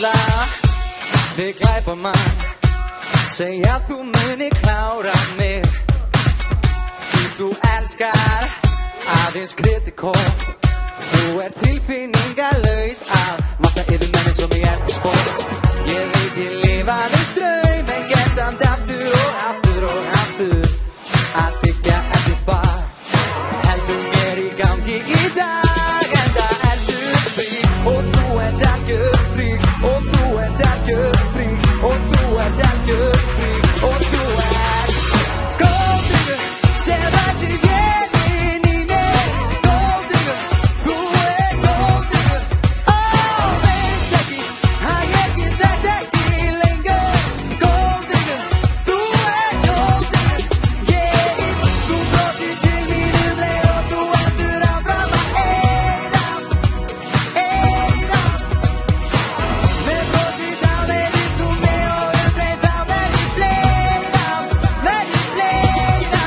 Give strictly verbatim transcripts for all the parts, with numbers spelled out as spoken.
alla við glæpamann. Segja þú muni klára mig, því þú elskar aðeins kritikon. Þú er tilfinningalaus að matta yfir menni som ég er på sport. Ég veit ég lifa þess draum, en get samt aftur og aftur og aftur að þykja eftir far. Heldur mér í gangi í dag, en það ertu frí. Og þú ert algjör frí, og þú ert algjör frí, og þú ert algjör frí, og þú ert Golddigger, sem ættir vélinn í neitt. Golddigger, þú ert Golddigger. Ó, veist ekki að ég get þetta ekki lengur. Golddigger, þú ert Golddigger. Yeah, þú brosir til mín um leið og þú heldur áfram að eyða, eyða. Með brosið á leiðir þú mig og um leið þá verð ég bleiða, verð ég bleiða.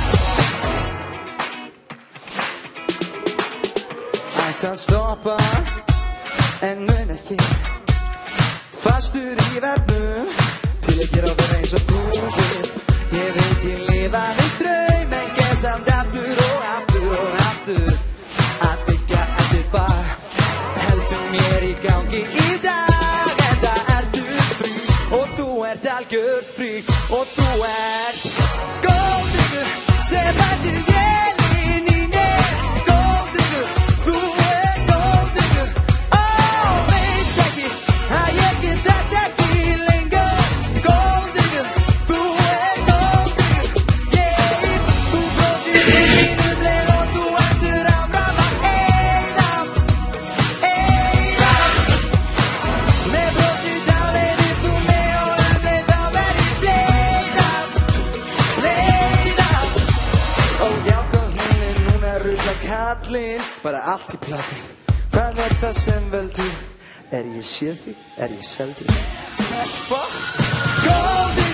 Ætti að stoppa en mun ekki, fastur í vefnum til að gera það eins og þú vill. Ég veit ég lifa þess draum, en get samt aftur og aftur og aftur að þykja eftir far. Heldur mér í gangi í dag, en það ertu frí, og þú ert algjör frí, og þú ert Golddigger, sem ættir vélinn í neitt. Golddigger, þú ert Golddigger. Ó, veist ekki að ég get þetta ekki lengur. Golddigger, þú ert Golddigger. Yeah, þú brosir til mín um leið og þú heldur áfram að eyða, eyða. Með brosið á leiðir þú mig og um leið þá verð ég bleiða, bleiða. Ó, já, góðmennin, núna rugla kallinn, bara allt í plati. Hvað er það sem veldur? Er ég séð þig? Er ég seldur? Golddigger.